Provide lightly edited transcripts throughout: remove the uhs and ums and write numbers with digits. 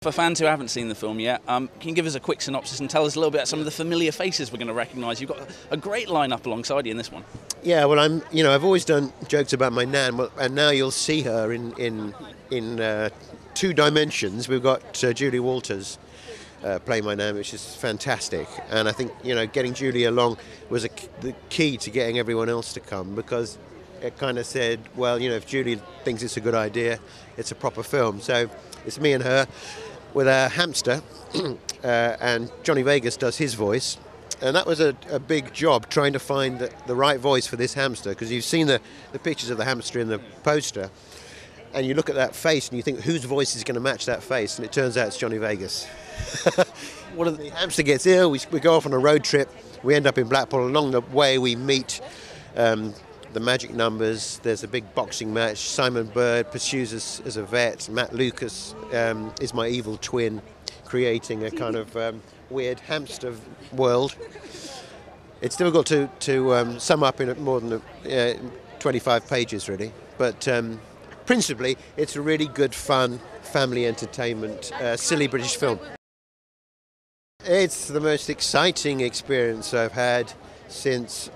For fans who haven't seen the film yet, can you give us a quick synopsis and tell us a little bit about some of the familiar faces we're going to recognise? You've got a great lineup alongside you in this one. Yeah, well, I've always done jokes about my nan, and now you'll see her in two dimensions. We've got Julie Walters playing my nan, which is fantastic. And I think, getting Julie along was the key to getting everyone else to come, because it kind of said, well, if Julie thinks it's a good idea, it's a proper film. So it's me and her with a hamster, and Johnny Vegas does his voice. And that was a big job, trying to find the right voice for this hamster, because you've seen the pictures of the hamster in the poster, and you look at that face and you think, whose voice is going to match that face? And it turns out it's Johnny Vegas. The hamster gets ill, we go off on a road trip, we end up in Blackpool. Along the way we meet the Magic Numbers. There's a big boxing match. Simon Bird pursues us as a vet. Matt Lucas is my evil twin, creating a kind of weird hamster world. It's difficult to sum up in more than 25 pages, really. But principally, it's a really good, fun, family entertainment, silly British film. It's the most exciting experience I've had since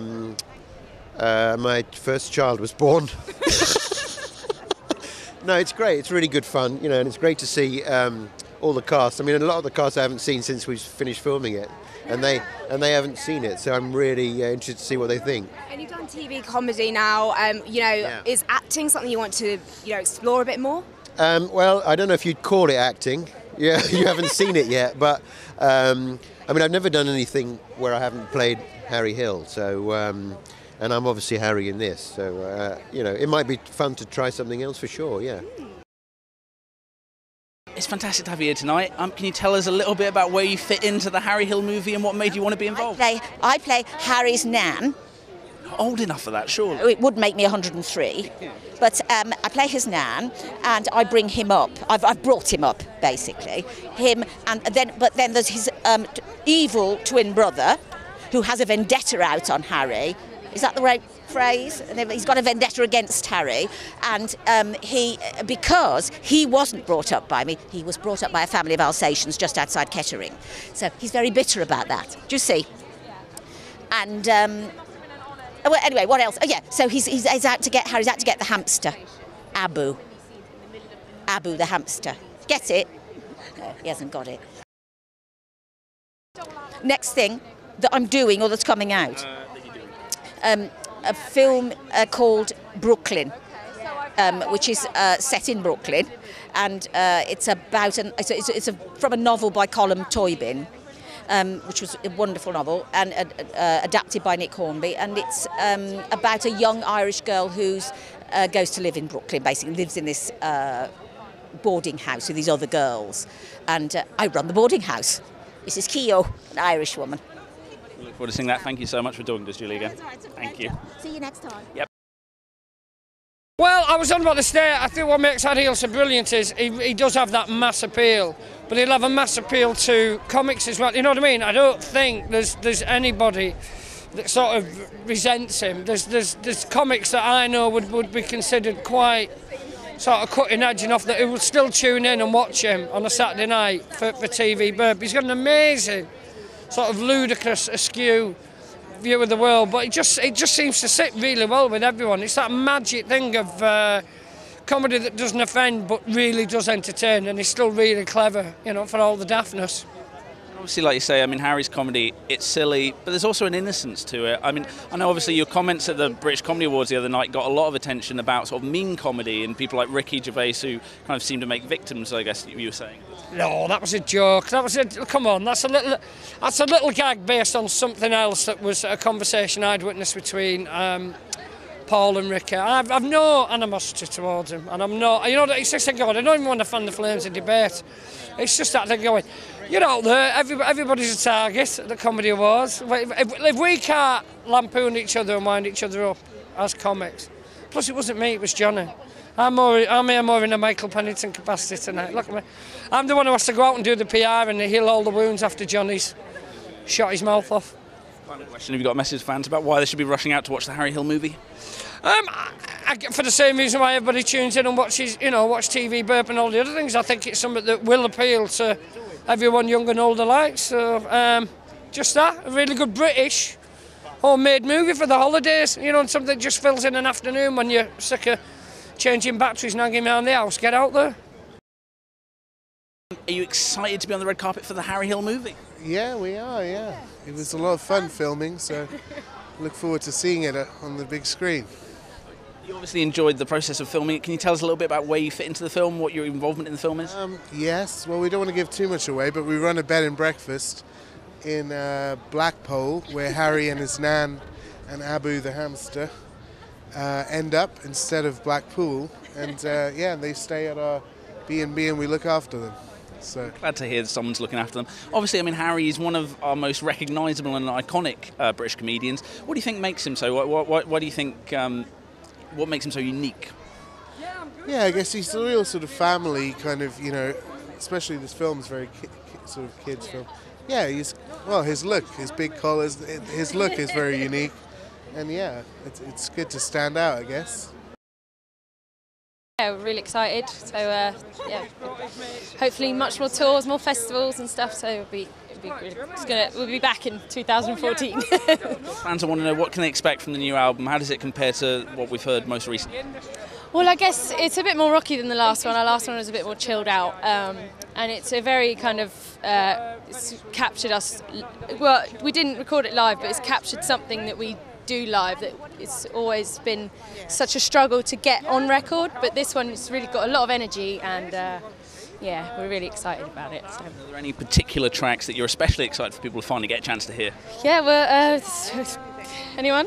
my first child was born. No, it's great. It's really good fun, and it's great to see all the cast. A lot of the cast I haven't seen since we've finished filming it, and they haven't seen it. So I'm really interested to see what they think. And you've done TV comedy now. Yeah. Is acting something you want to, explore a bit more? Well, I don't know if you'd call it acting. Yeah, you haven't seen it yet, but I've never done anything where I haven't played Harry Hill. So, and I'm obviously Harry in this. So, it might be fun to try something else for sure. Yeah. It's fantastic to have you here tonight. Can you tell us a little bit about where you fit into the Harry Hill movie and what made you want to be involved? I play Harry's nan. Old enough for that, surely. It would make me 103, but I play his nan, and I bring him up. I've brought him up, basically. But then there's his evil twin brother, who has a vendetta out on Harry. Is that the right phrase? He's got a vendetta against Harry, and because he wasn't brought up by me, he was brought up by a family of Alsatians just outside Kettering. So he's very bitter about that. Do you see? And well, anyway, what else? Oh yeah, so he's out to get Harry's out to get the hamster, Abu the hamster. Get it? No, he hasn't got it. Next thing that I'm doing, or that's coming out, a film called Brooklyn, which is set in Brooklyn, and it's about it's from a novel by Colm Toibin, which was a wonderful novel, and adapted by Nick Hornby, and it's about a young Irish girl who goes to live in Brooklyn, basically lives in this boarding house with these other girls, and I run the boarding house. This is Keo, an Irish woman. We look forward to seeing that. Thank you so much for talking to us, Julie, again. Thank you. See you next time. Yep. Well, I was on about this day. I think what makes Harry Hill so brilliant is he does have that mass appeal, but he'll have a mass appeal to comics as well. You know what I mean? I don't think there's anybody that sort of resents him. There's comics that I know would be considered quite sort of cutting edge enough that who would still tune in and watch him on a Saturday night for TV Burp. He's got an amazing sort of ludicrous, askew view of the world, but it just seems to sit really well with everyone. It's that magic thing of comedy that doesn't offend but really does entertain, and he's still really clever, for all the daftness. Obviously, like you say, Harry's comedy, it's silly, but there's also an innocence to it. I know obviously your comments at the British Comedy Awards the other night got a lot of attention about sort of mean comedy and people like Ricky Gervais who kind of seem to make victims, I guess you were saying. No, that was a joke. Come on, that's a little gag based on something else that was a conversation I'd witnessed between Paul and Ricky. I've no animosity towards him, and I'm not. It's just like God. I don't even want to fan the flames of debate. It's just that thing going. Everybody's a target at the Comedy Awards. If we can't lampoon each other and wind each other up as comics, plus it wasn't me, it was Johnny. I'm more in a Michael Pennington capacity tonight. Look at me. I'm the one who has to go out and do the PR and heal all the wounds after Johnny's shot his mouth off. Final question, have you got a message to fans about why they should be rushing out to watch the Harry Hill movie? For the same reason why everybody tunes in and watches, watch TV Burp and all the other things. I think it's something that will appeal to everyone young and old alike. So just that, a really good British homemade movie for the holidays, and something that just fills in an afternoon when you're sick of changing batteries and hanging around the house. Get out there. Are you excited to be on the red carpet for the Harry Hill movie? Yeah, we are, yeah. It was a lot of fun filming, so look forward to seeing it on the big screen. You obviously enjoyed the process of filming it. Can you tell us a little bit about where you fit into the film, what your involvement in the film is? Yes, well, we don't want to give too much away, but we run a bed and breakfast in Blackpool, where Harry and his nan and Abu the hamster end up instead of Blackpool. And they stay at our B&B and we look after them. So glad to hear that someone's looking after them. Obviously, Harry is one of our most recognisable and iconic British comedians. What do you think makes him so? What do you think? What makes him so unique? Yeah, I guess he's a real sort of family kind of, especially this film is very sort of kids film. Yeah, his look, his big collars, his look is very unique, and yeah, it's good to stand out, I guess. Yeah, we're really excited. So hopefully much more tours, more festivals and stuff. So we'll be back in 2014. Fans want to know, what can they expect from the new album? How does it compare to what we've heard most recently? Well, I guess it's a bit more rocky than the last one. Our last one was a bit more chilled out, and it's a very kind of it's captured us. Well, we didn't record it live, but it's captured something that we do live that it's always been such a struggle to get on record. But this one, it's really got a lot of energy, and we're really excited about it. So. Are there any particular tracks that you're especially excited for people to finally get a chance to hear? Yeah, well, anyone?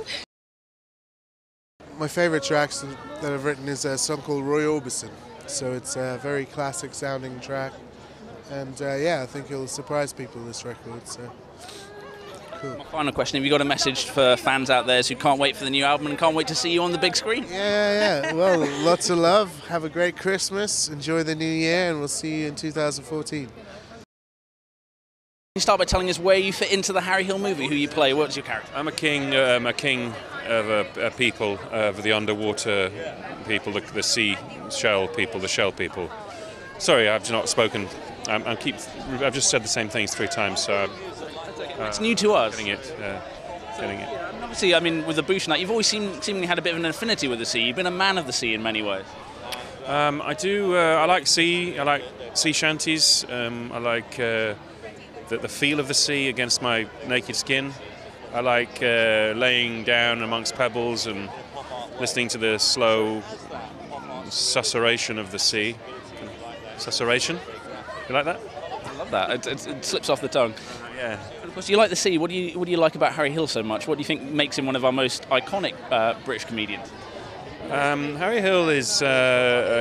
My favourite tracks that I've written is a song called Roy Orbison. So it's a very classic sounding track, and I think it'll surprise people, this record. So cool. My final question, have you got a message for fans out there who can't wait for the new album and can't wait to see you on the big screen? Yeah. Well, lots of love, have a great Christmas, enjoy the new year, and we'll see you in 2014. Can you start by telling us where you fit into the Harry Hill movie, who you play, what's your character? I'm a king of a people, of the underwater people, the sea shell people, the shell people. Sorry, I've not spoken. I've just said the same things 3 times, so it's new to us. Getting it. And obviously, with the Boosh and that, you've always seemingly had a bit of an affinity with the sea. You've been a man of the sea in many ways. I do. I like sea. I like sea shanties. I like the feel of the sea against my naked skin. I like laying down amongst pebbles and listening to the slow susurration of the sea. Susurration? You like that? I love that. It slips off the tongue. Yeah. And of course, you like the sea. What do you like about Harry Hill so much? What do you think makes him one of our most iconic British comedians? Harry Hill is, I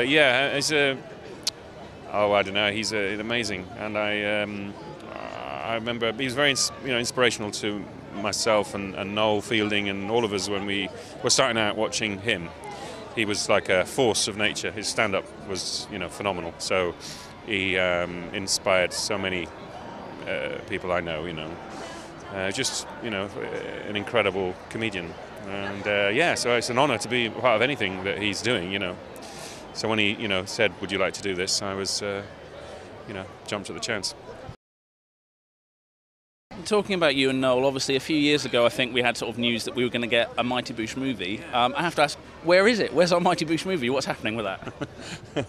don't know. He's amazing, and I remember he was very, inspirational to myself and Noel Fielding and all of us when we were starting out watching him. He was like a force of nature. His stand-up was, phenomenal. So he inspired so many people I know. Just an incredible comedian. And so it's an honour to be part of anything that he's doing. So when he said, "Would you like to do this?" I was jumped at the chance. Talking about you and Noel, obviously a few years ago I think we had sort of news that we were going to get a Mighty Boosh movie. I have to ask, where is it? Where's our Mighty Boosh movie? What's happening with that?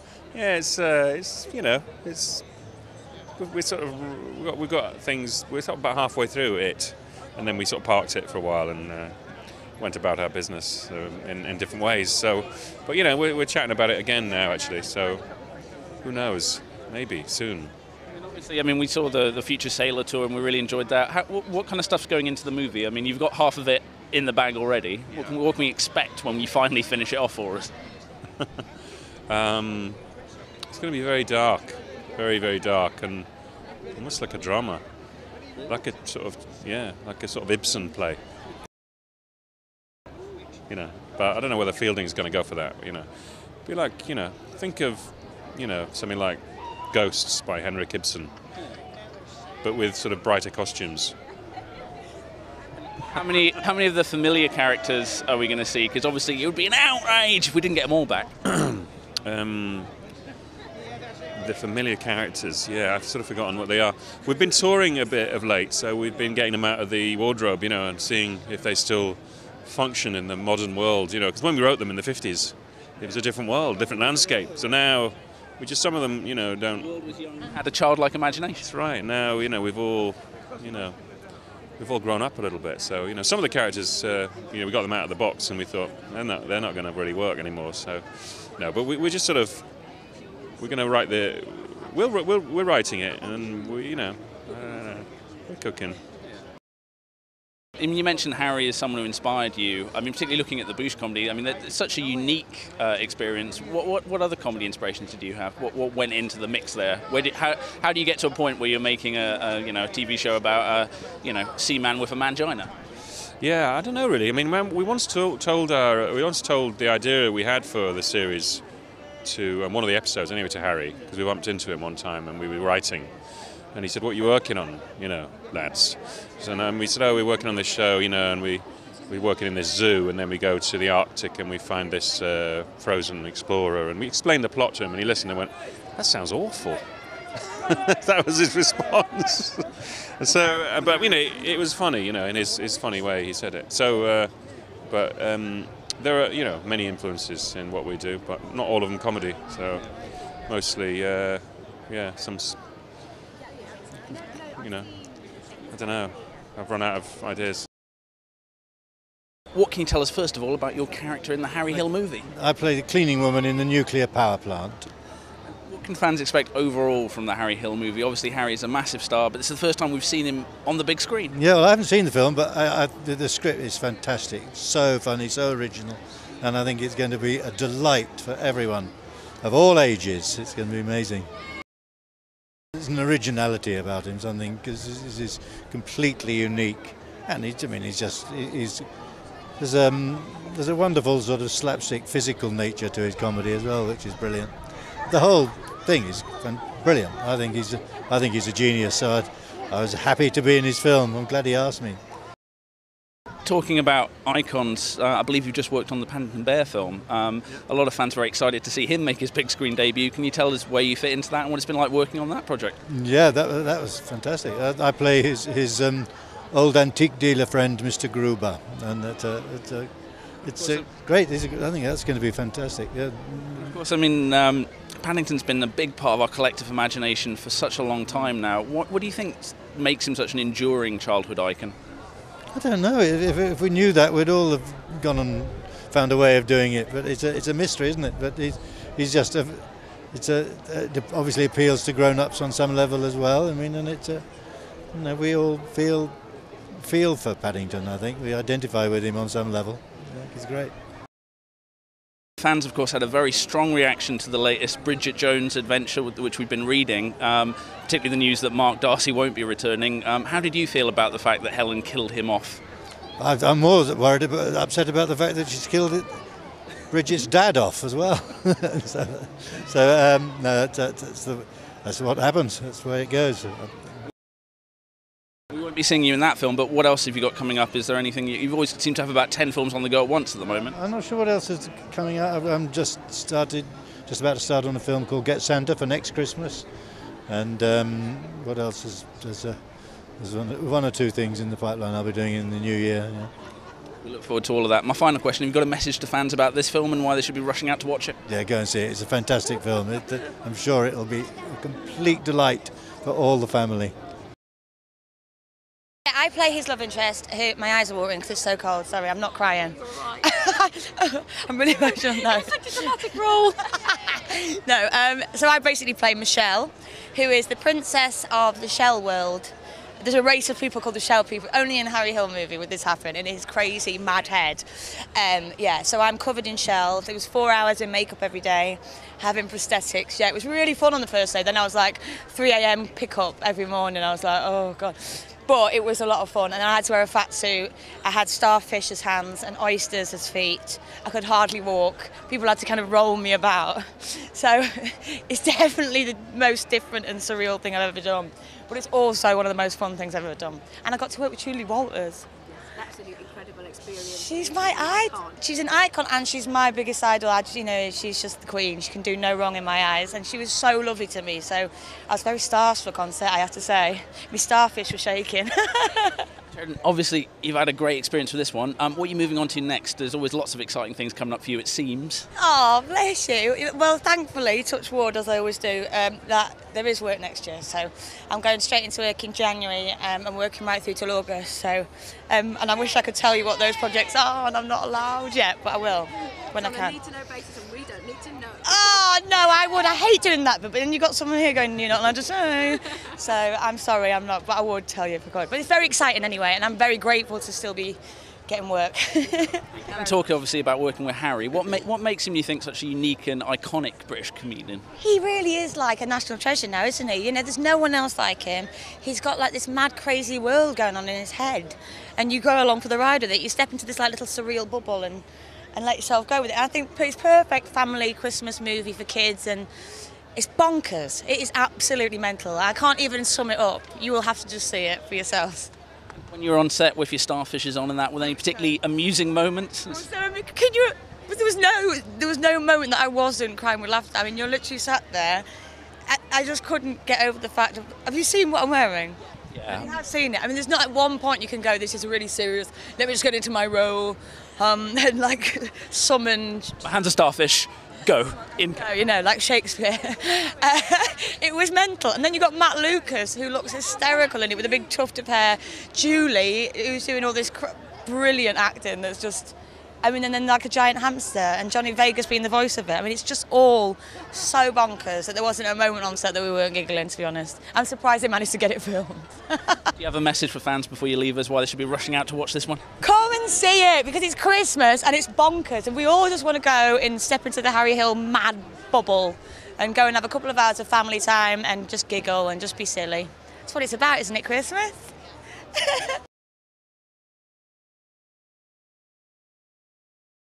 we've got things. We're sort of about halfway through it, and then we sort of parked it for a while and went about our business in different ways. So, but we're chatting about it again now actually. So, who knows? Maybe soon. Obviously, we saw the Future Sailor tour and we really enjoyed that. What kind of stuff's going into the movie? You've got half of it in the bag already. Yeah. What can we expect when you finally finish it off for us? It's going to be very dark, very, very dark, and almost like a drama, like a sort of Ibsen play. But I don't know whether Fielding's going to go for that. Be like, think of, something like Ghosts by Henrik Ibsen, but with sort of brighter costumes. How many of the familiar characters are we going to see? Because obviously it would be an outrage if we didn't get them all back. The familiar characters, yeah, I've sort of forgotten what they are. We've been touring a bit of late, so we've been getting them out of the wardrobe, and seeing if they still function in the modern world, because when we wrote them in the 50s, it was a different world, different landscape. So now, some of them, don't. The world was young, had a childlike imagination. That's right. Now, we've all grown up a little bit. So, some of the characters, we got them out of the box, and we thought they're not going to really work anymore. So, no, but we're just sort of. We're going to write we're writing it, and we're cooking. I mean, you mentioned Harry as someone who inspired you. I mean, particularly looking at the Bruges comedy. I mean, it's such a unique experience. What other comedy inspirations did you have? What went into the mix there? How do you get to a point where you're making a TV show about a seaman with a mangina? Yeah, I don't know really. I mean, we once told the idea we had for the series to one of the episodes anyway to Harry, because we bumped into him one time and we were writing, and he said, "What are you working on, lads?" So and we said, "Oh, we're working on this show, and we're working in this zoo, and then we go to the Arctic and we find this frozen explorer," and we explained the plot to him, and he listened and went, "That sounds awful." That was his response. So, but it was funny, in his funny way he said it. So, there are, many influences in what we do, but not all of them comedy. So, mostly, some, I don't know. I've run out of ideas. What can you tell us first of all about your character in the Harry Hill movie? I play the cleaning woman in the nuclear power plant. What can fans expect overall from the Harry Hill movie? Obviously, Harry is a massive star, but this is the first time we've seen him on the big screen. Yeah, well, I haven't seen the film, but the script is fantastic. It's so funny, so original, and I think it's going to be a delight for everyone of all ages. It's going to be amazing. There's an originality about him, something, because he's completely unique, and there's a wonderful sort of slapstick physical nature to his comedy as well, which is brilliant. The whole thing is brilliant. I think he's a genius. So I was happy to be in his film. I'm glad he asked me. Talking about icons, I believe you've just worked on the Paddington Bear film. A lot of fans are very excited to see him make his big screen debut. Can you tell us where you fit into that and what it's been like working on that project? Yeah, that was fantastic. I play his old antique dealer friend, Mr. Gruber, and it's great. I think that's going to be fantastic. Yeah. Of course, I mean, Paddington's been a big part of our collective imagination for such a long time now. What do you think makes him such an enduring childhood icon? I don't know. If we knew that, we'd all have gone and found a way of doing it. But it's a mystery, isn't it? But he's just it obviously appeals to grown-ups on some level as well. I mean, and we all feel for Paddington. I think we identify with him on some level. I think he's great. Fans, of course, had a very strong reaction to the latest Bridget Jones adventure, which we've been reading, particularly the news that Mark Darcy won't be returning. How did you feel about the fact that Helen killed him off? I'm more upset about the fact that she's killed Bridget's dad off as well. No, that's what happens. That's the way it goes. We won't be seeing you in that film, but what else have you got coming up? Is there anything? You've always seem to have about 10 films on the go at once at the moment. I'm not sure what else is coming out. I'm just about to start on a film called Get Santa for next Christmas. And what else is there's one or two things in the pipeline I'll be doing in the new year. Yeah. We look forward to all of that. My final question, have you got a message to fans about this film and why they should be rushing out to watch it? Yeah, go and see it. It's a fantastic film. I'm sure it'll be a complete delight for all the family. I play his love interest, who, my eyes are watering because it's so cold, sorry, I'm not crying. I'm really emotional now. It's like a dramatic role. No, so I basically play Michelle, who is the princess of the Shell world. There's a race of people called the Shell people. Only in Harry Hill movie would this happen, in his crazy, mad head. So I'm covered in shells. It was 4 hours in makeup every day, having prosthetics. Yeah, it was really fun on the first day. Then I was like 3 a.m. pick up every morning. I was like, oh, God. But it was a lot of fun, and I had to wear a fat suit. I had starfish as hands and oysters as feet. I could hardly walk. People had to kind of roll me about. So it's definitely the most different and surreal thing I've ever done. But it's also one of the most fun things I've ever done. And I got to work with Julie Walters. absolutely incredible experience. She's she's an icon, and she's my biggest idol. She's just the queen. She can do no wrong in my eyes, and she was so lovely to me. So I was very starstruck on set, I have to say. My starfish were shaking. Obviously, you've had a great experience with this one. What are you moving on to next? There's always lots of exciting things coming up for you, it seems. Oh, bless you. Well, thankfully, touch wood, as I always do, that there is work next year. So I'm going straight into work in January and working right through till August. So, and I wish I could tell you what those projects are, and I'm not allowed yet, but I will when I can. Need to know basis, and we don't need to know. Oh, no, I would. I hate doing that, but then you've got someone here going, you're not allowed to say. So I'm sorry, I'm not, but I would tell you if I could. But it's very exciting anyway, and I'm very grateful to still be getting work. And talk obviously about working with Harry. What makes him, you think, such a unique and iconic British comedian? He really is like a national treasure now, isn't he? You know, there's no one else like him. He's got like this mad, crazy world going on in his head, and you go along for the ride with it. You step into this like little surreal bubble and let yourself go with it. And I think it's perfect family Christmas movie for kids, and it's bonkers. It is absolutely mental. I can't even sum it up. You will have to just see it for yourselves. When you were on set with your starfishes on and that, were there any particularly amusing moments? There was no moment that I wasn't crying with laughter. I mean, you're literally sat there. I just couldn't get over the fact of, have you seen what I'm wearing? Yeah. I have seen it. I mean, there's not at one point you can go, this is really serious, let me just get into my role, and like summon... Hands of starfish, go. You know, like Shakespeare. It was mental. And then you got Matt Lucas, who looks hysterical in it with a big tuft of hair. Julie, who's doing all this brilliant acting that's just... I mean, and then like a giant hamster, and Johnny Vegas being the voice of it. I mean, it's just all so bonkers that there wasn't a moment on set that we weren't giggling, to be honest. I'm surprised they managed to get it filmed. Do you have a message for fans before you leave us why they should be rushing out to watch this one? Come and see it, because it's Christmas and it's bonkers, and we all just want to go and step into the Harry Hill mad bubble and go and have a couple of hours of family time and just giggle and just be silly. That's what it's about, isn't it, Christmas?